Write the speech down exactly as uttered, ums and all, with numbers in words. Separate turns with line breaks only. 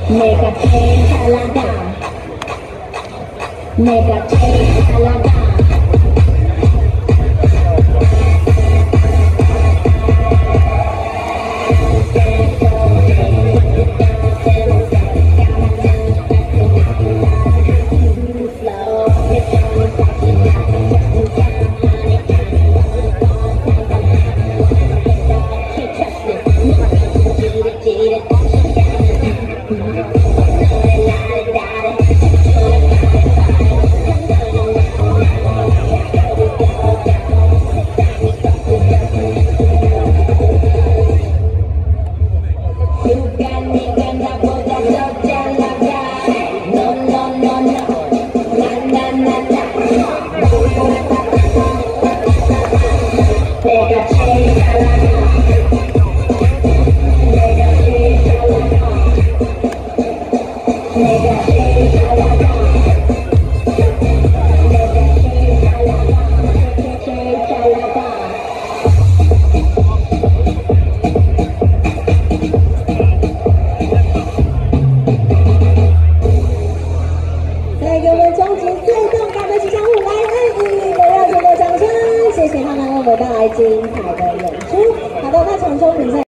Mega Talada Mega Talada再给我们终极最动感的吉祥物来按一个热情的掌声，谢谢他们为我们带来精彩的演出。好的，那场中比赛。